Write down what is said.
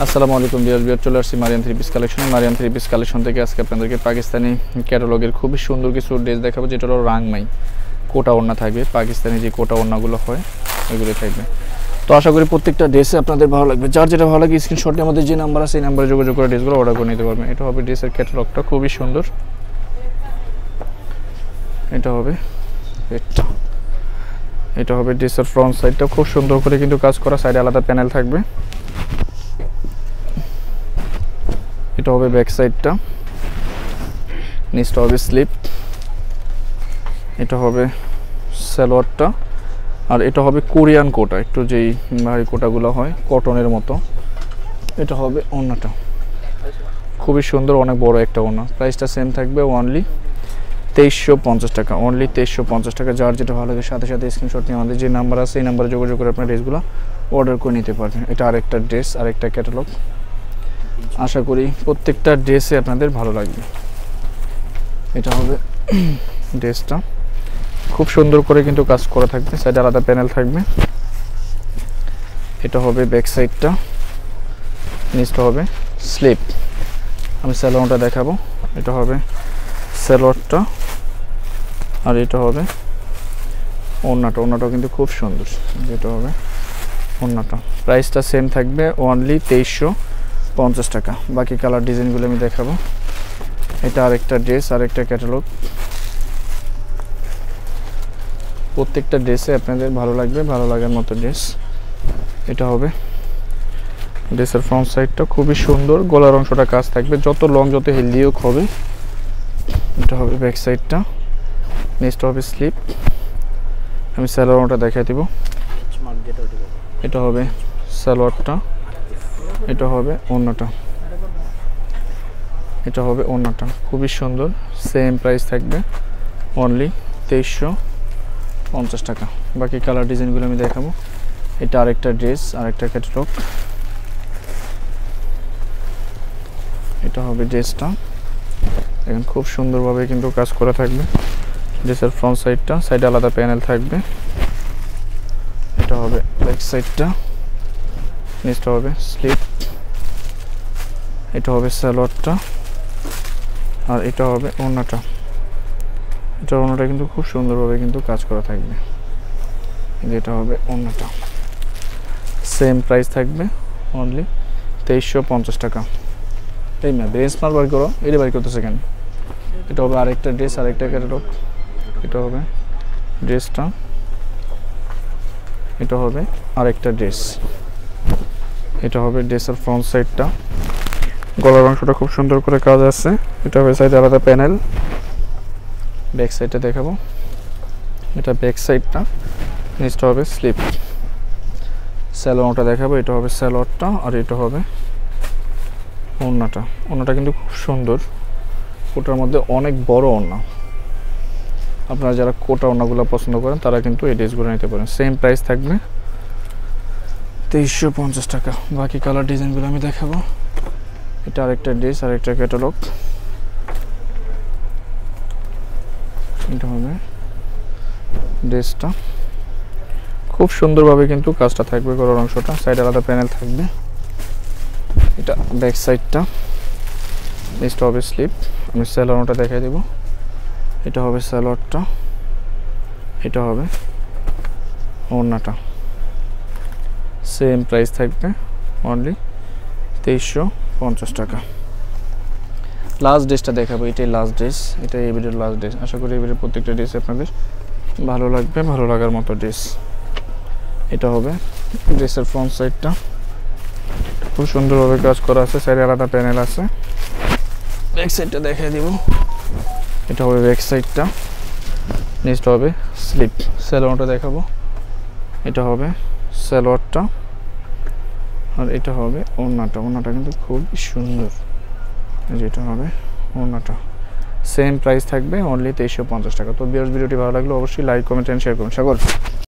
আসসালামু আলাইকুম ভিউয়ার, চলে আসছি Marian three piece collection. Marian three piece collection থেকে আজকে আপনাদেরকে পাকিস্তানি ক্যাটালগের খুবই সুন্দর কিছু ড্রেস দেখাবো, যেটা হলো রাংমাই কোটা ওড়না থাকবে। পাকিস্তানি যে কোটা ওড়নাগুলো হয় ওইগুলো থাকবে। তো আশা করি প্রত্যেকটা ড্রেসে আপনাদের ভালো লাগবে। যার যেটা ভালো লাগে স্ক্রিনশটে আমাদের যে নাম্বার আছে এই নাম্বারে যোগাযোগ করে ড্রেসগুলো অর্ডার করে নিতে পারবেন। এটা হবে ড্রেসের ক্যাটালগটা, খুবই সুন্দর। এটা হবে এটা হবে ড্রেসের ফ্রন্ট সাইডটা, খুব সুন্দর করে কিন্তু কাজ করা, সাইডে আলাদা প্যানেল থাকবে। এটা হবে ব্যাক সাইডটা, নিচটা হবে স্লিপ। এটা হবে সালোয়ারটা, আর এটা হবে কোরিয়ান কোটা, একটু যেই ভারী কোটাগুলো হয় কটনের মতো। এটা হবে ওড়নাটা, খুবই সুন্দর, অনেক বড় একটা ওড়না। প্রাইসটা সেম থাকবে অনলি 2350 টাকা, অনলি 2350 টাকা। যার যেটা ভালো লাগে সাথে সাথে স্ক্রিনশট নিয়ে আমাদের যে নাম্বার আছে এই নাম্বারে যোগাযোগ করে আপনার ড্রেসগুলো অর্ডার করে নিতে পারবেন। এটা আরেকটা ড্রেস, আরেকটা ক্যাটালগ। আশা করি প্রত্যেকটা ড্রেসে আপনাদের ভালো লাগবে। এটা হবে ড্রেসটা, খুব সুন্দর করে কিন্তু কাজ করা থাকবে, সাইডে আলাদা প্যানেল থাকবে। এটা হবে ব্যাক সাইডটা, নিচটা হবে স্লিপ। আমি সালোয়ারটা দেখাবো। এটা হবে সালোয়ারটা, আর এটা হবে ওড়নাটা। ওড়নাটাও কিন্তু খুব সুন্দর। যেটা হবে ওড়নাটা, প্রাইসটা সেম থাকবে অনলি 2350 টাকা। বাকি কালার ডিজাইনগুলো আমি দেখাবো। এটা আরেকটা ড্রেস, আরেকটা ক্যাটালগ। প্রত্যেকটা ড্রেসে আপনাদের ভালো লাগবে, ভালো লাগার মতো ড্রেস। এটা হবে ড্রেসের ফ্রন্ট সাইডটা, খুবই সুন্দর, গলার অংশটা কাজ থাকবে, যত লং যত হেলদি হোক হবে। এটা হবে ব্যাক সাইডটা, নেক্সট হবে স্লিপ। আমি সালোয়ারটা দেখাই দিব। এটা হবে সালোয়ারটা, এটা হবে ওড়নাটা। এটা হবে ওড়নাটা, খুবই সুন্দর, সেম প্রাইস থাকবে অনলি 2350 টাকা। বাকি কালার ডিজাইনগুলো আমি দেখাবো। এটা আরেকটা ড্রেস, আরেকটা ক্যাটালগ। এটা হবে ড্রেসটা, এখন খুব সুন্দরভাবে কিন্তু কাজ করা থাকবে। ড্রেসের ফ্রন্ট সাইডটা, সাইডে আলাদা প্যানেল থাকবে। এটা হবে ব্যাক সাইডটা, নেক্সট হবে স্লিপ। এটা হবে সালোয়ারটা, আর এটা হবে ওড়নাটা। এটা ওড়নাটা কিন্তু খুব সুন্দরভাবে কিন্তু কাজ করা থাকবে। এটা হবে ওড়নাটা, সেম প্রাইস থাকবে অনলি 2350 টাকা। এই না ড্রেস মাল বার করো, এটা বার করতেছে কেন? এটা হবে আরেকটা ড্রেস, আরেকটা ক্যাটালগ। এটা হবে ড্রেসটা, এটা হবে আরেকটা ড্রেস। এটা হবে ড্রেসের ফ্রন্ট সাইডটা, গলার অংশটা খুব সুন্দর করে কাজ আছে। এটা হবে সাইডে আলাদা প্যানেল। ব্যাক সাইডটা দেখাবো। এটা ব্যাক সাইডটা, নিচটা হবে স্লিপ। সালোয়ারটা দেখাবো। এটা হবে সালোয়ারটা, আর এটা হবে ওড়নাটা। ওড়নাটা কিন্তু খুব সুন্দর, কোটার মধ্যে অনেক বড় ওড়না। আপনারা যারা কোটা ওড়নাগুলো পছন্দ করেন তারা কিন্তু এই ড্রেসগুলো নিতে পারেন। সেম প্রাইস থাকবে 2350 টাকা। বাকি কালার ডিজাইনগুলো আমি দেখাবো। এটা আরেকটা ড্রেস, আরেকটা ক্যাটালগ। এটা হবে ড্রেসটা, খুব সুন্দরভাবে কিন্তু কাজটা থাকবে, গলার অংশটা, সাইডে আলাদা প্যানেল থাকবে। এটা ব্যাক সাইডটা, নেক্সট হবে স্লিপ। আমি সালোয়ারটা দেখাই দেব। এটা হবে সালোয়ারটা, এটা হবে ওড়নাটা। সেম প্রাইস থাকবে অনলি 2350 টাকা। লাস্ট ড্রেসটা দেখাবো। এটাই লাস্ট ড্রেস, এটা এই ভিডিওর লাস্ট ড্রেস। আশা করি এই ভিডিওর প্রত্যেকটা ড্রেস আপনাদের ভালো লাগবে, ভালো লাগার মতো ড্রেস। এটা হবে ড্রেসের ফ্রন্ট সাইডটা, খুব সুন্দরভাবে কাজ করা আছে, সাইডে আলাদা প্যানেল আছে। ব্যাক সাইডটা দেখাই দিব। এটা হবে ব্যাক সাইডটা, নেক্সট হবে স্লিপ। সালোয়ারটা দেখাবো। এটা হবে সালোয়ারটা, আর এটা হবে ওড়নাটা। ওড়নাটা কিন্তু খুব সুন্দর। যেটা হবে ওড়নাটা, সেম প্রাইস থাকবে অনলি 2350 টাকা। তো ভিউয়ার্স, ভিডিওটি ভালো লাগলে অবশ্যই লাইক, কমেন্ট এন্ড শেয়ার করুন। সাগর।